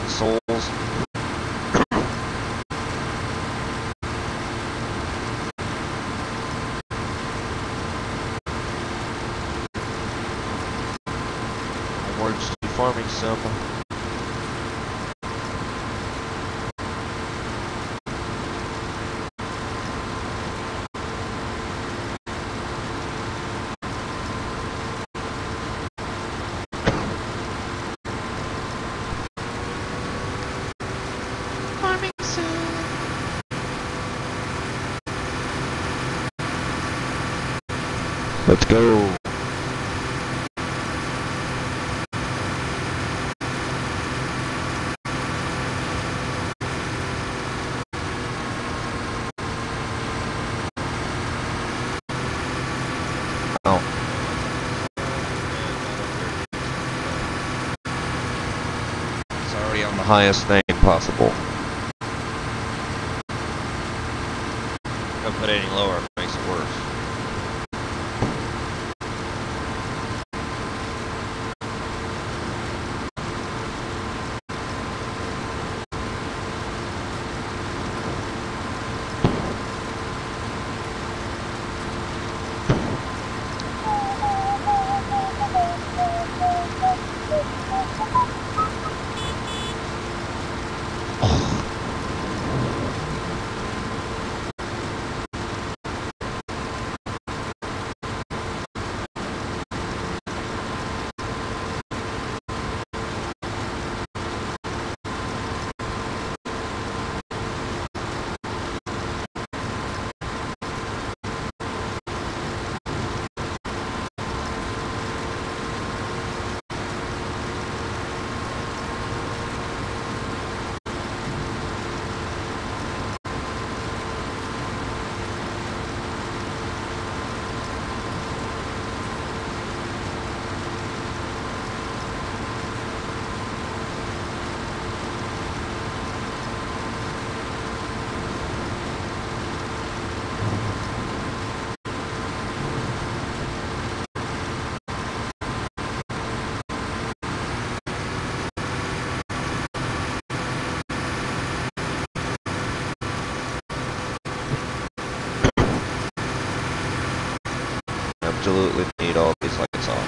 souls. Emergency farming sim. Farming sim. Let's go. Oh. It's already on the highest thing possible. Don't put it any lower, it makes it worse. Absolutely need all these lights on.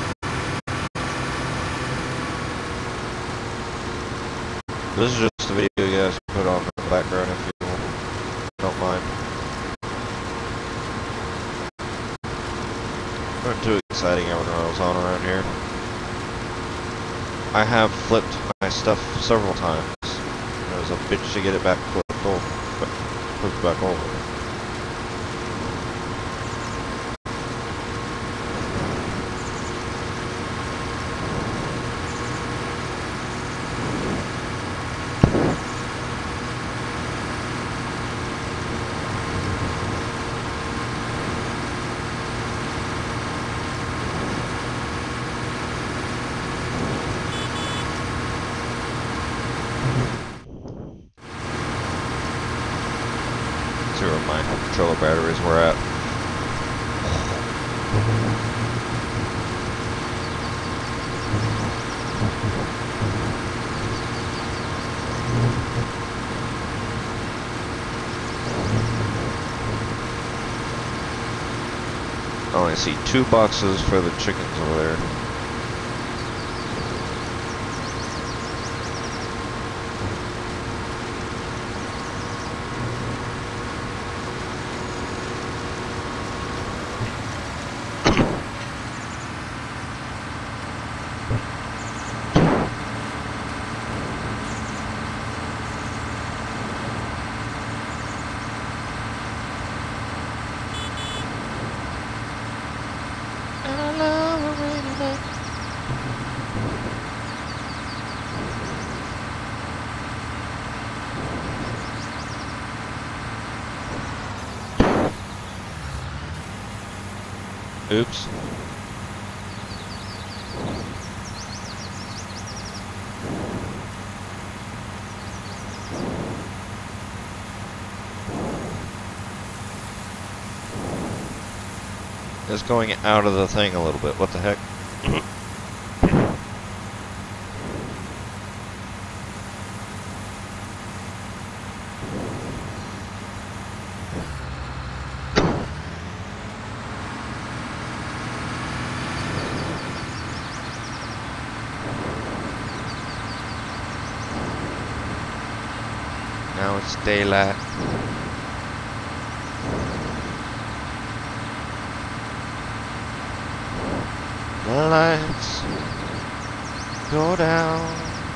This is just a video you guys can put on in the background if you don't mind. Not too exciting when I was on around here. I have flipped my stuff several times. It was a bitch to get it back flipped back over. See where my controller batteries were at. Oh, I see 2 boxes for the chickens over there. Oops. It's going out of the thing a little bit. What the heck? It's daylight. The lights go down.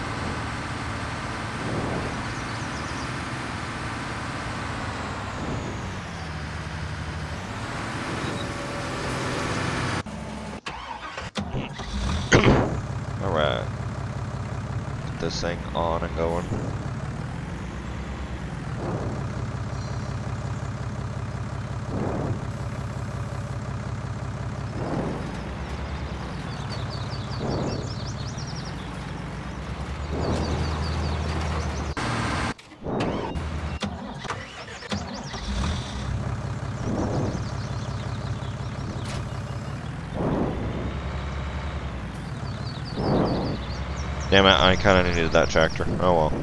Alright. Get this thing on and going. Damn it, I kinda needed that tractor. Oh well.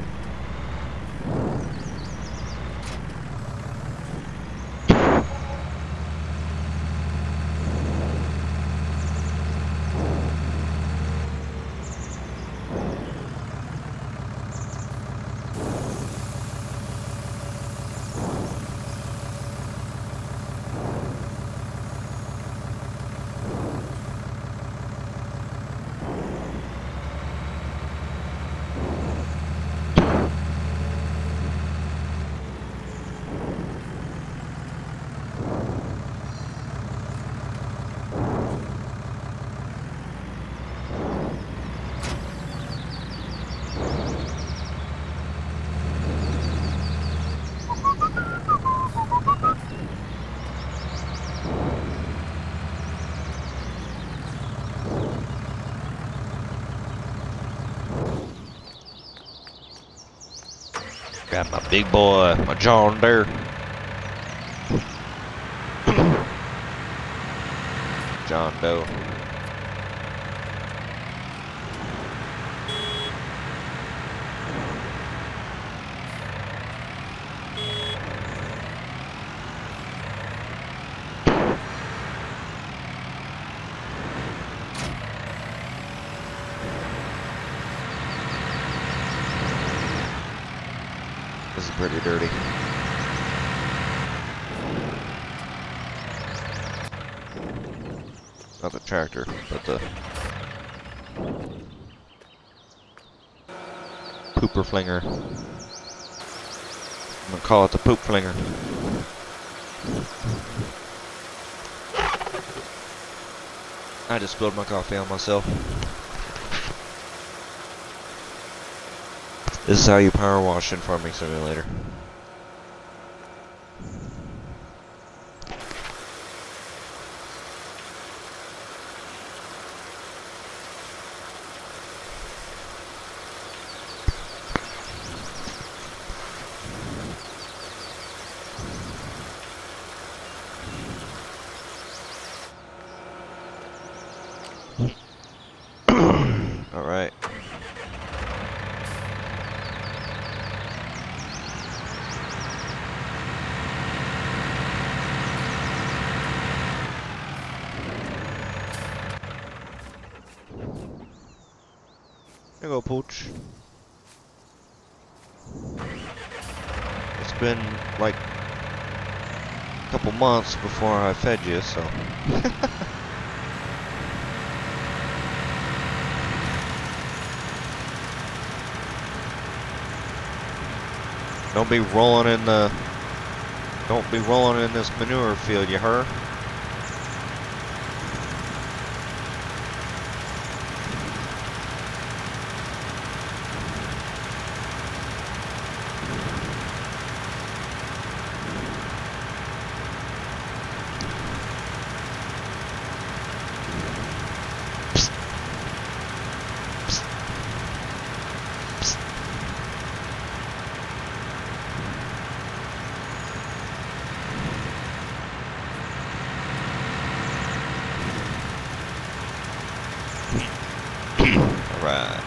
Got my big boy, my John Deere. John Doe. This is pretty dirty. Not the tractor, but the pooper flinger. I'm gonna call it the poop flinger. I just spilled my coffee on myself. This is how you power wash in Farming Simulator. All right. There you go, Pooch. It's been like a couple months before I fed you, so. Don't be rolling in this manure field, you heard? Alright.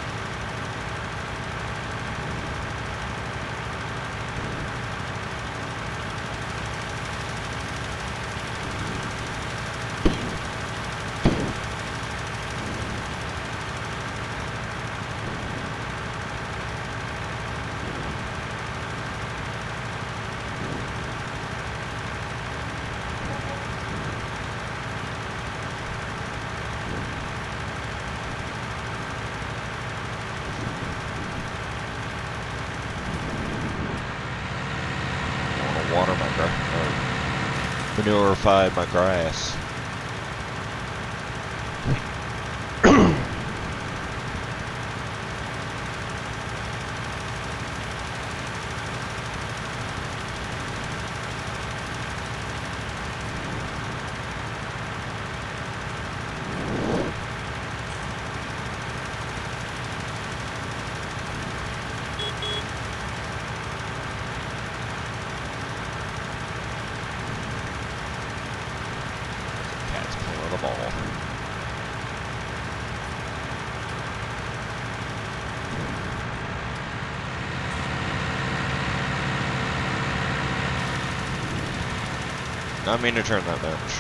manurified my grass. Cat's playing with the ball. Not mean to turn that bench.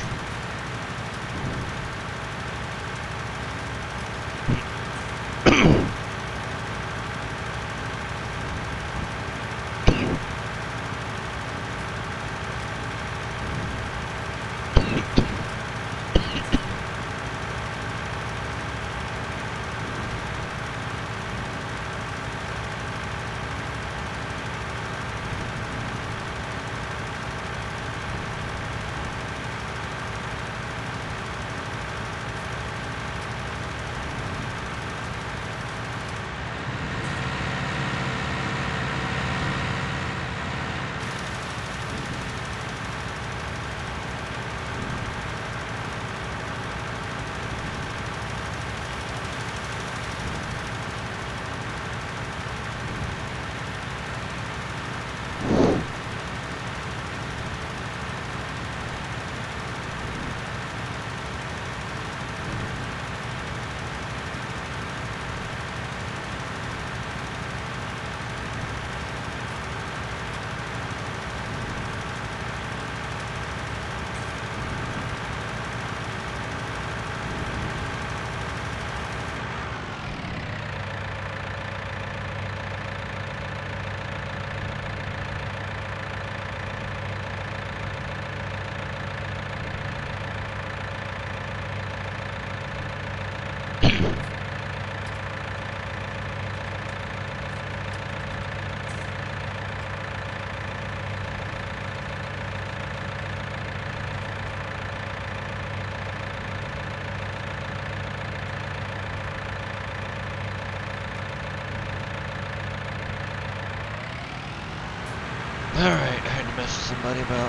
Alright, I had to message somebody about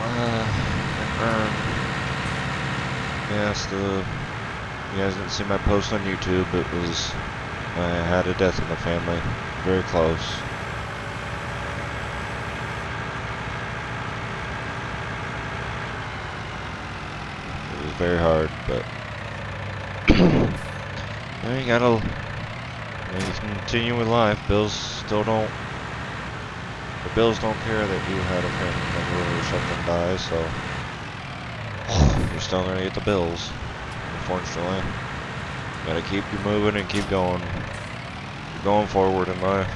yes, you guys didn't see my post on YouTube. It was, I had a death in the family. Very close. It was very hard, but you gotta continue with life. Bills still don't. The bills don't care that you had a family member or something die, so you're still gonna get the bills, unfortunately. Gotta keep you moving and keep going. Keep going forward in life.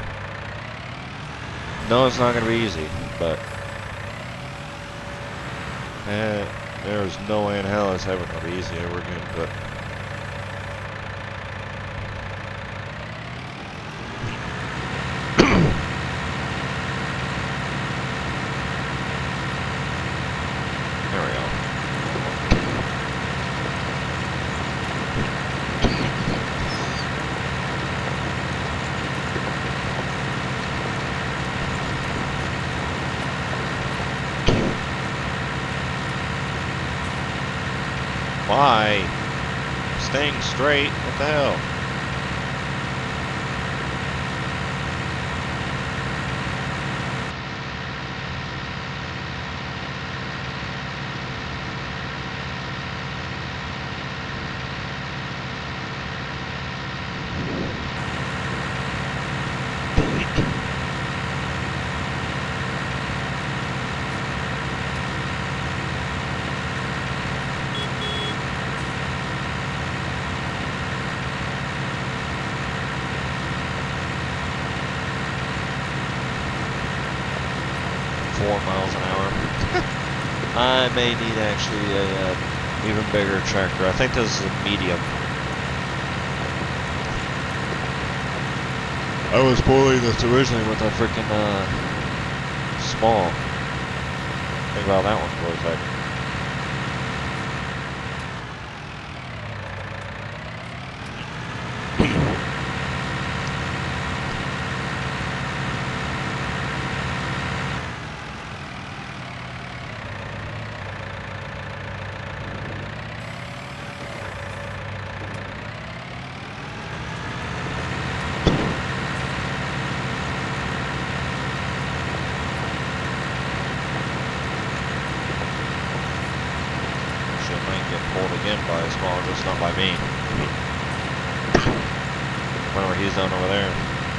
No, it's not gonna be easy, but there's no way in hell it's ever gonna be easy ever again, but why? Staying straight? What the hell? I may need actually a even bigger tractor. I think this is a medium. I was spoiling this originally with a freaking small. Think about that one for a second. by small, just not by me. Whenever he's done over there.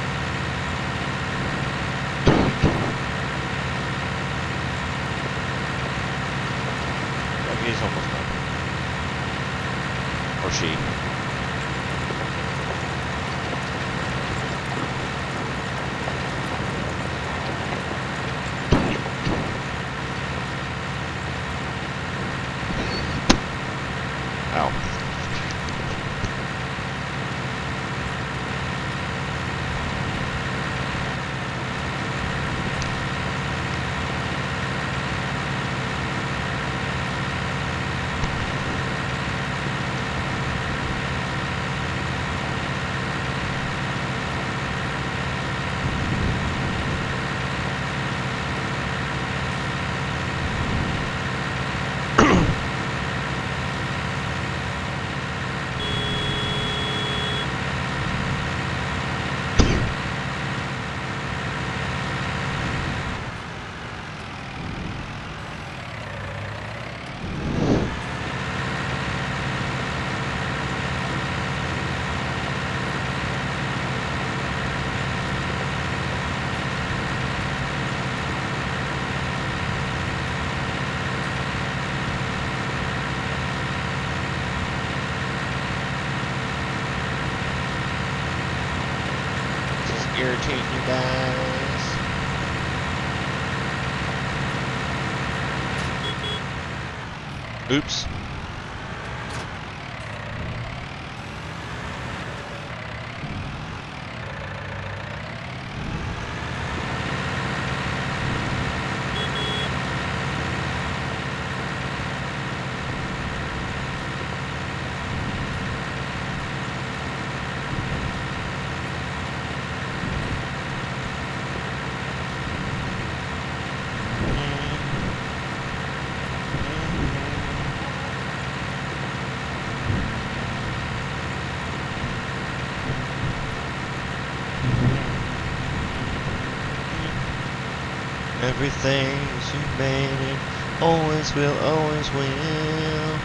Like he's almost done. Or she. Ow. Irritate you guys. Oops. Everything you made it always will, always will.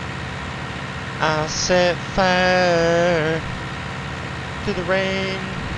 I set fire to the rain.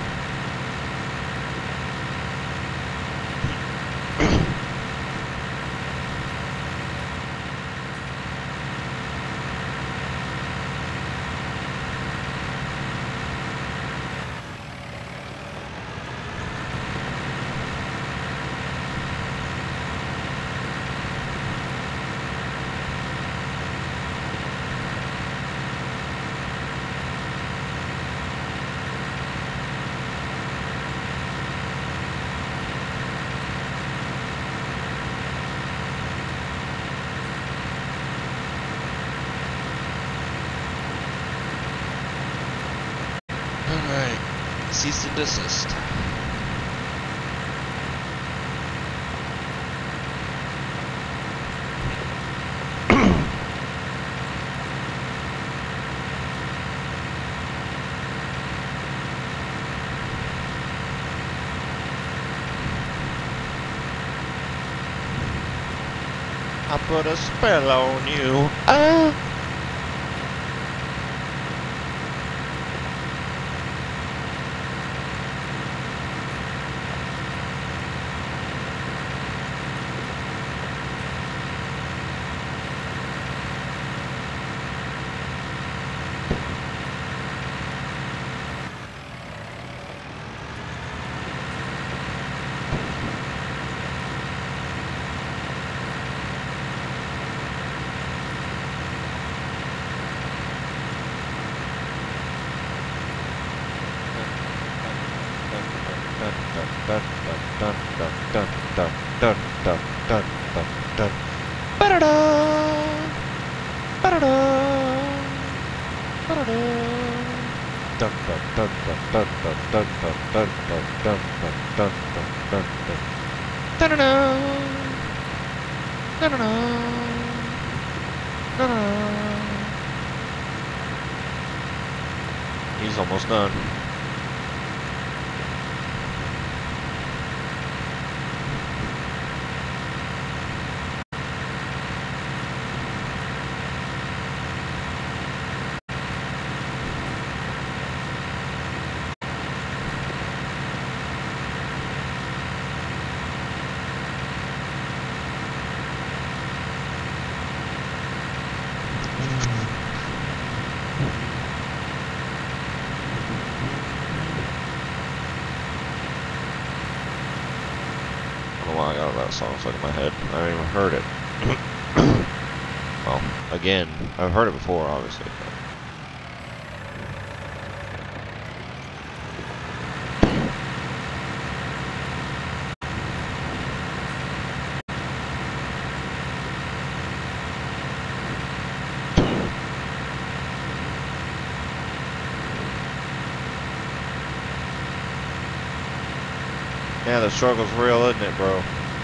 Alright, cease and desist. I put a spell on you. Ah! He's almost done. that song's like in my head. I haven't even heard it. Well, again, I've heard it before, obviously. But. Yeah, the struggle's real, isn't it, bro?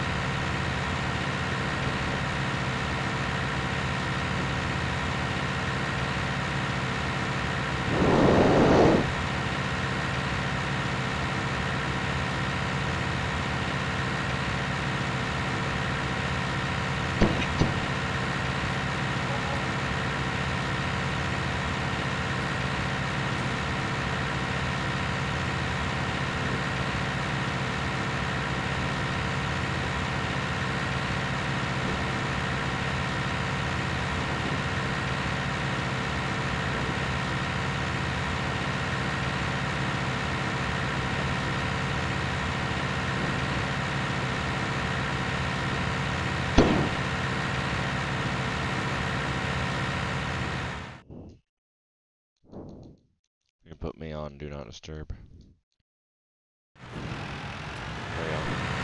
You put me on Do Not Disturb. There we go.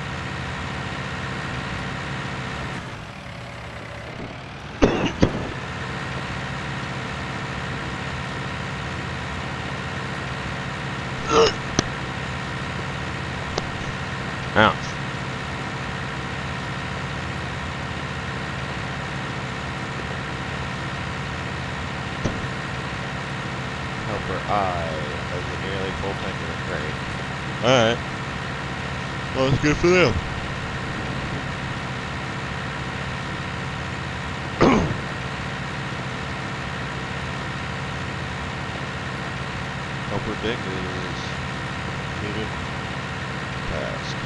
Ouch. Helper I has a nearly full tank of the crate. Alright. Well, it's good for them. Helper Dick is completed task.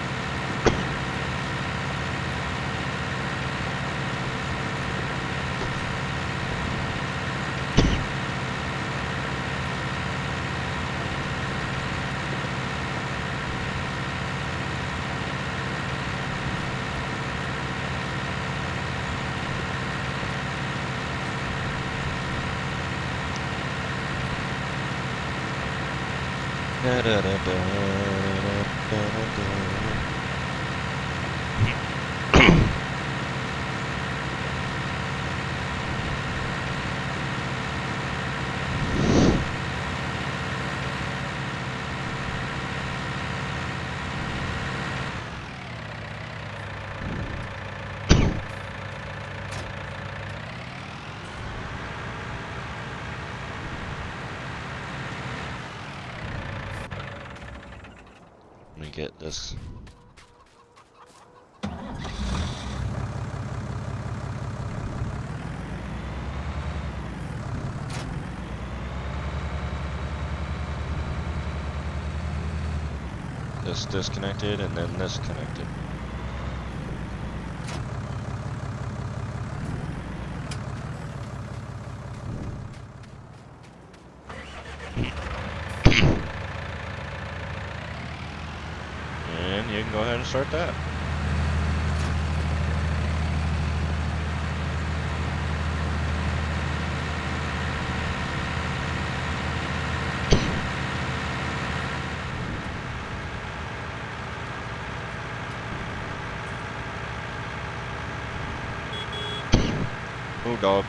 Da, da, da, da, da, da, da. Let me get this. This disconnected and then this connected. And you can go ahead and start that. Oh, dog.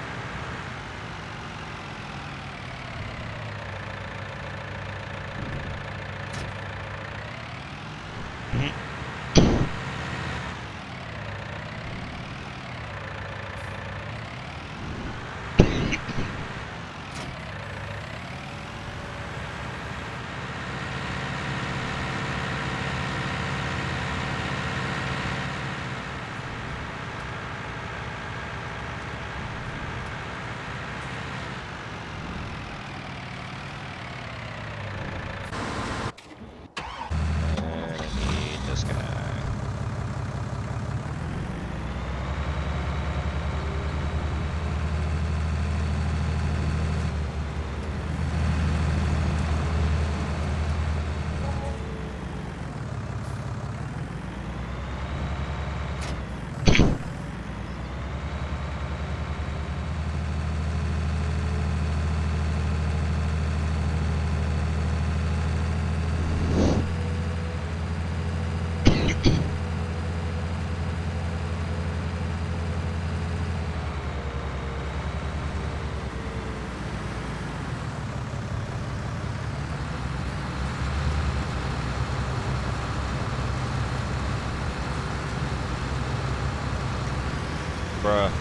Bruh.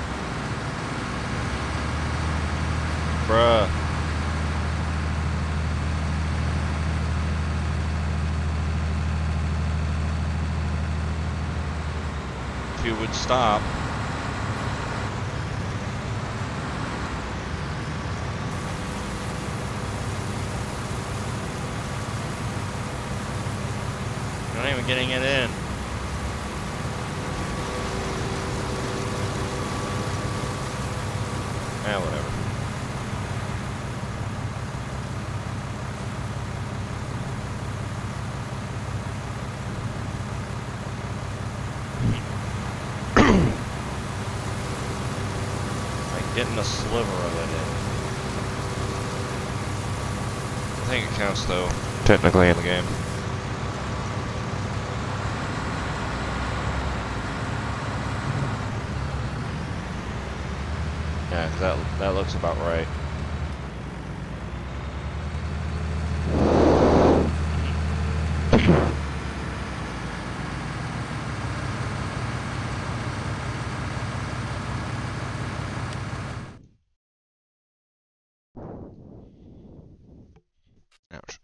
Bruh. If you would stop. You're not even getting it in. Whatever. Like getting a sliver of it in. I think it counts though, technically in the game. Yeah, 'cause that looks about right. Ouch.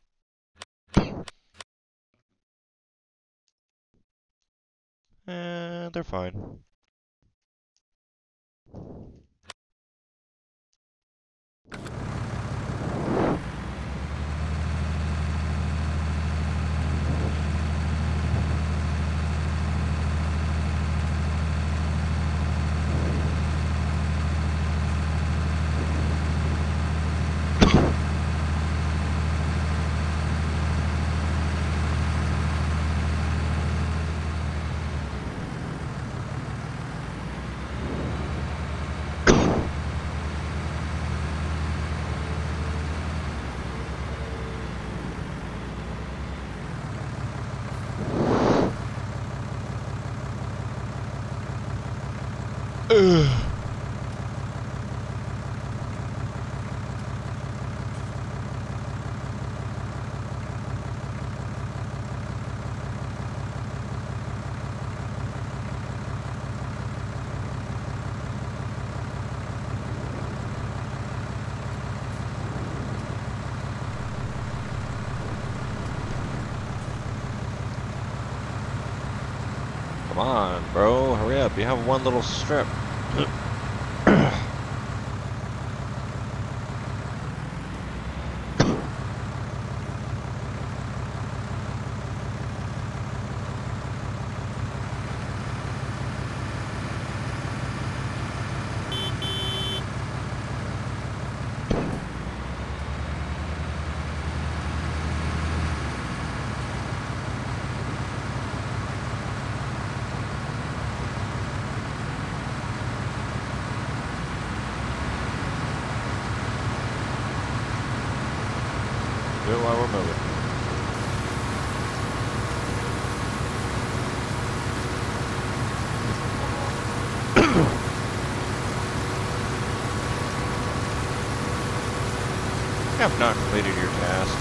They're fine. Come on, bro, hurry up. You have one little strip. Do it while we're moving. You have not completed your task.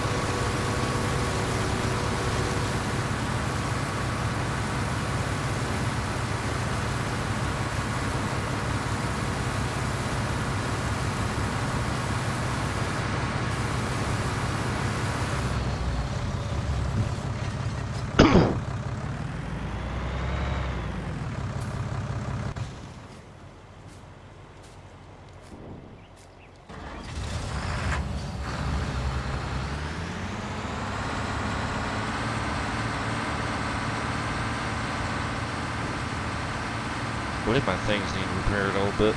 What if my things need repaired a little bit?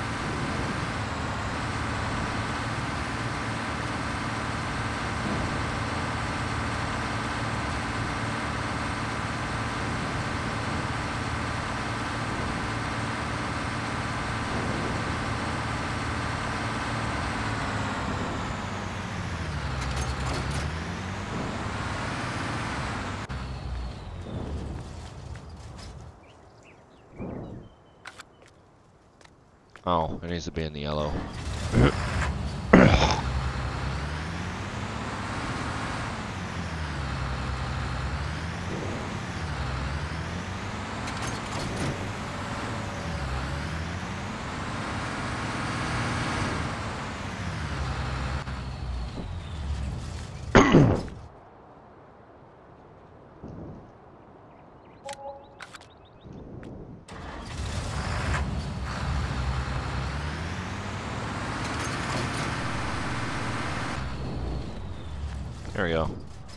Oh, it needs to be in the yellow. There we go.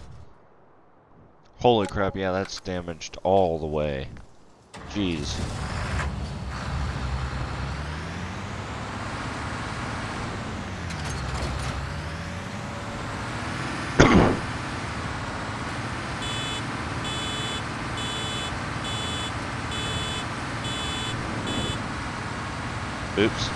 Holy crap, yeah, that's damaged all the way. Jeez. Oops.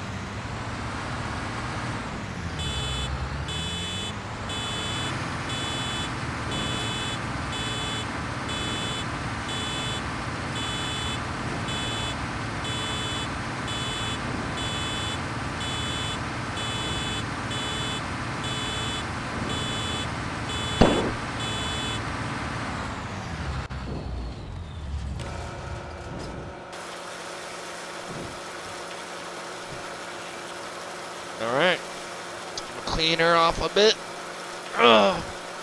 Alright. Clean her off a bit. Ugh.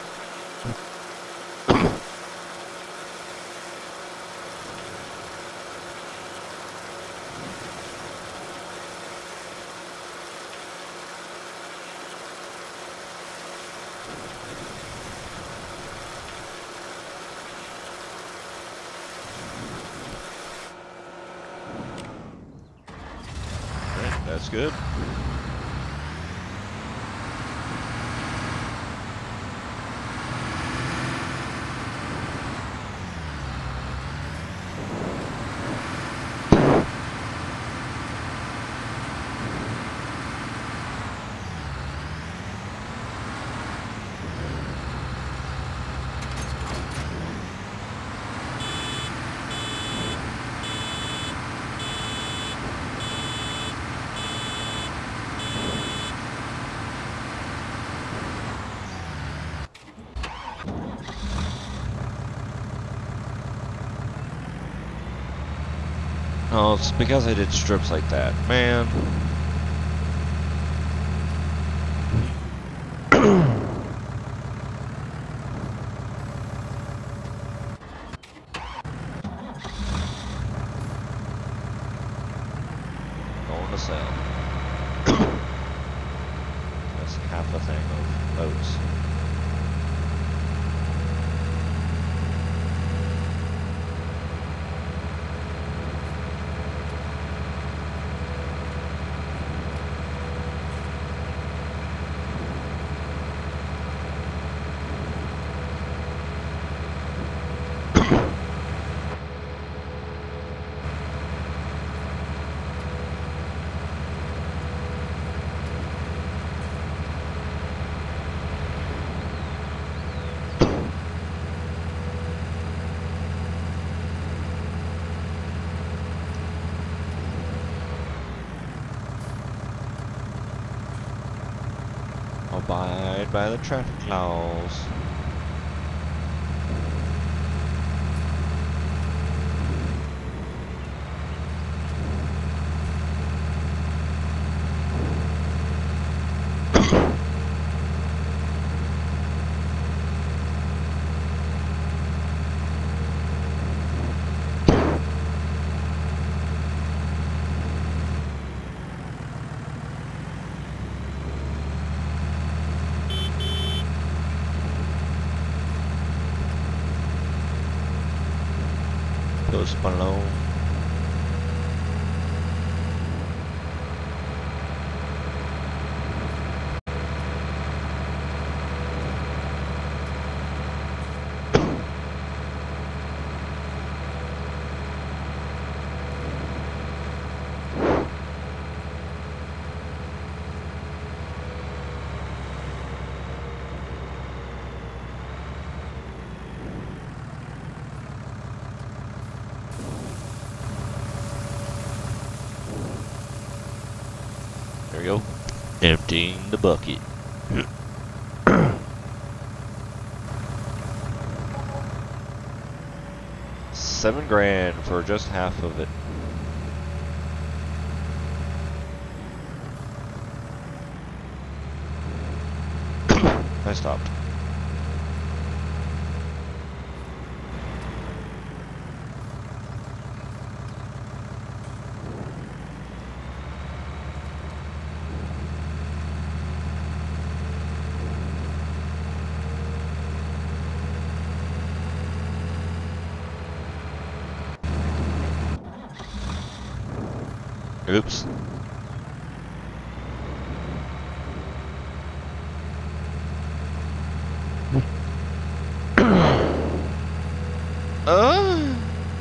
Alright, that's good. Oh, it's because I did strips like that. Man. Going to sell. That's half a thing of oats. Abide by the traffic laws. Post Malone. There we go. Emptying the bucket. $7,000 for just half of it. I stopped. Oops. uh.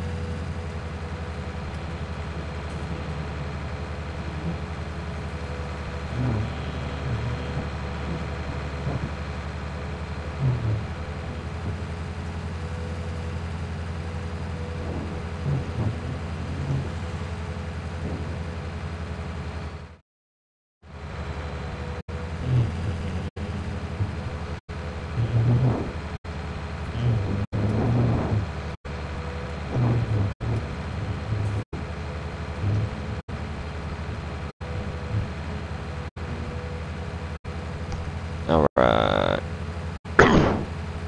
All right. I'm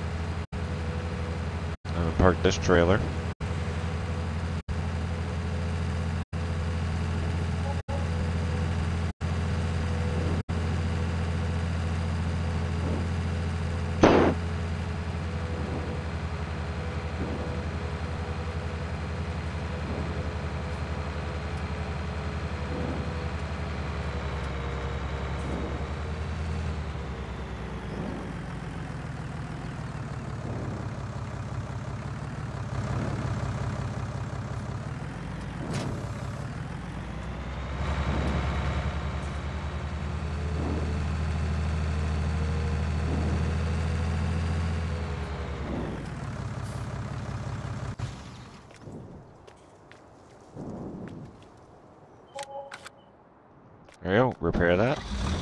gonna park this trailer. There you go, repair that.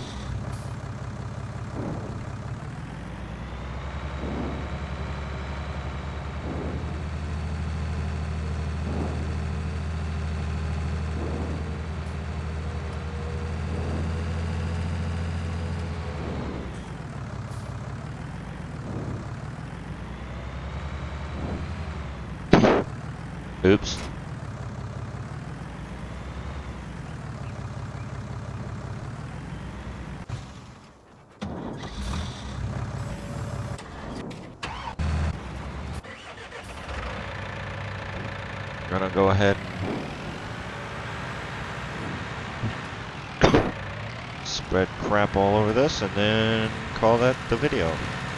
Oops. Gonna go ahead and spread crap all over this and then call that the video.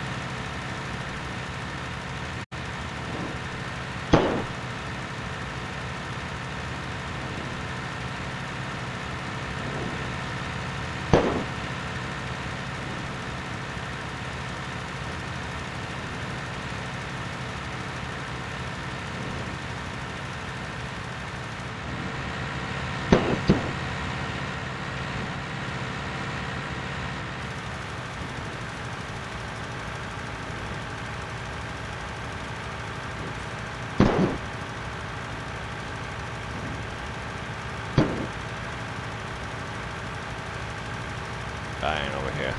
Dying over here.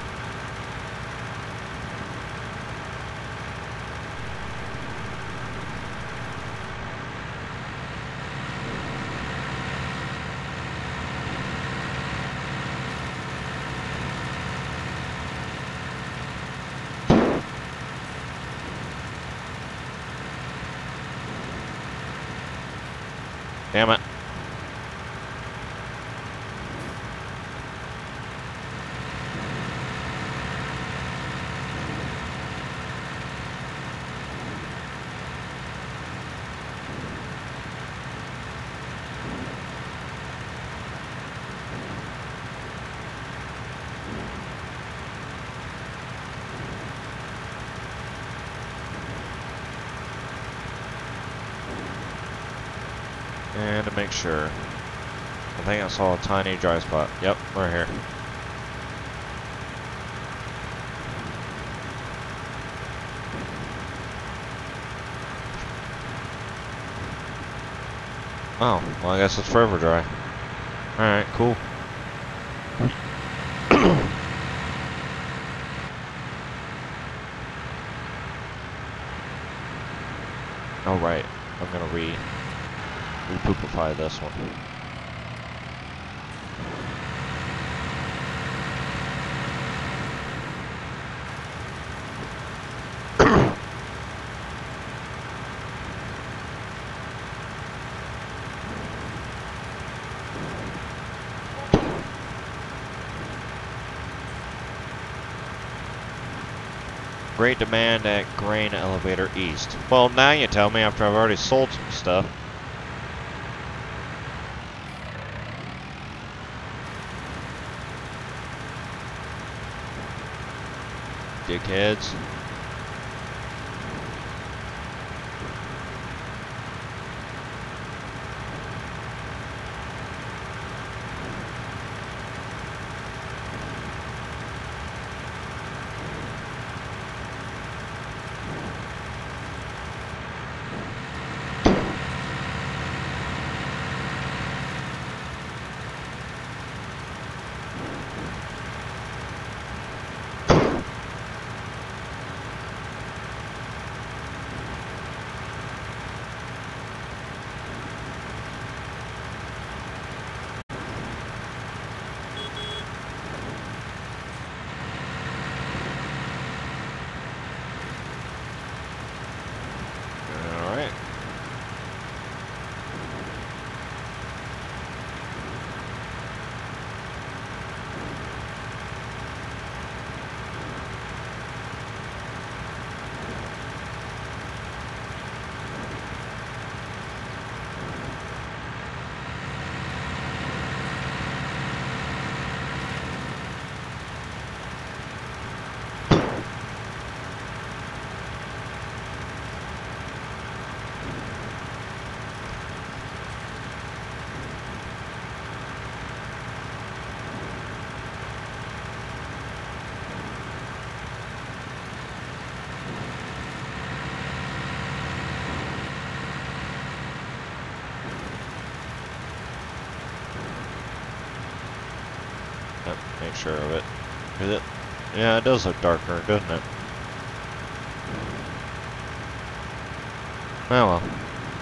Damn it. And to make sure, I think I saw a tiny dry spot. Yep, right here. Oh, well I guess it's forever dry. Alright, cool. Alright, I'm gonna re-poopify this one. Great demand at grain elevator east. Well, now you tell me after I've already sold some stuff. Dickheads. Yep, make sure of it. Is it? Yeah, it does look darker, doesn't it? Oh well.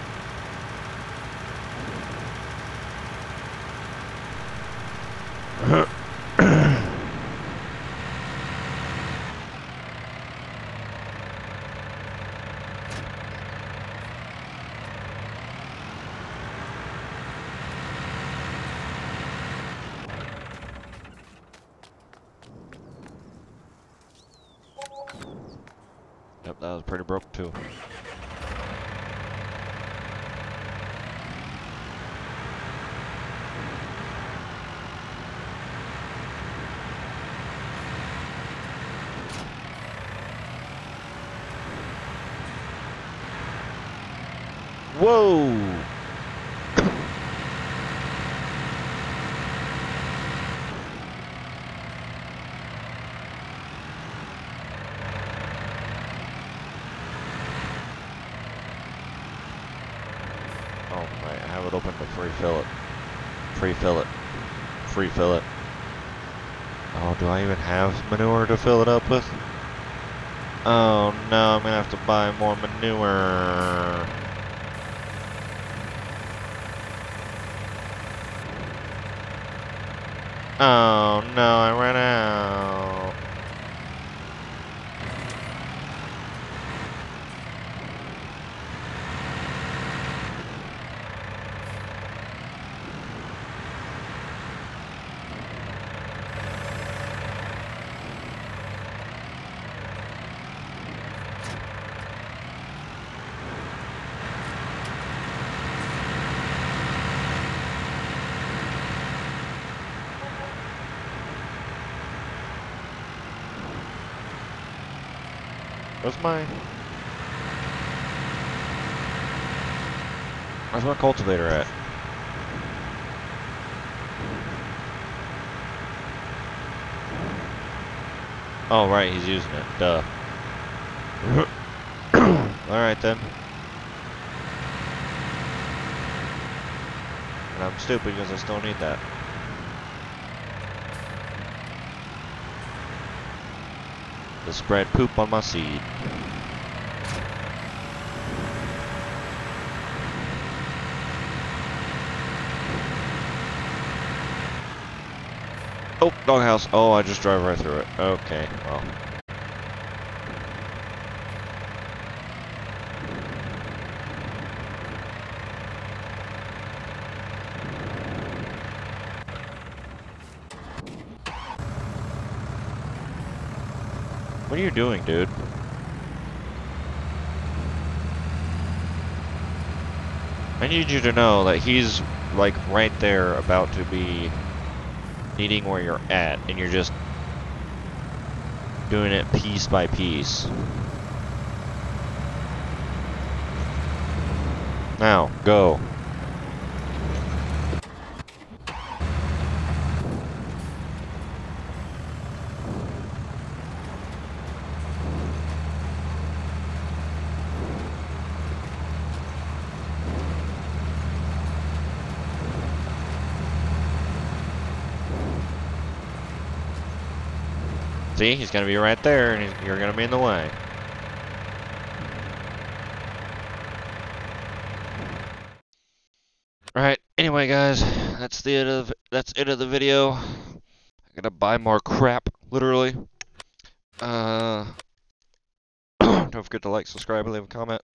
Yep, that was pretty broke too. Whoa! Oh, I have it open to free fill it. Free fill it. Free fill it. Oh, do I even have manure to fill it up with? Oh no, I'm gonna have to buy more manure. Oh no, I ran out. Where's my cultivator at? Oh right, he's using it, duh. Alright then. And I'm stupid because I still need that. To spread poop on my seed. Oh, doghouse. Oh, I just drove right through it. Okay, well. What are you doing, dude? I need you to know that he's like right there about to be needing where you're at, and you're just doing it piece by piece. Now, go. See, he's gonna be right there, and you're gonna be in the way. Alright, anyway guys, that's it of the video. I gotta buy more crap, literally. Don't forget to like, subscribe, and leave a comment.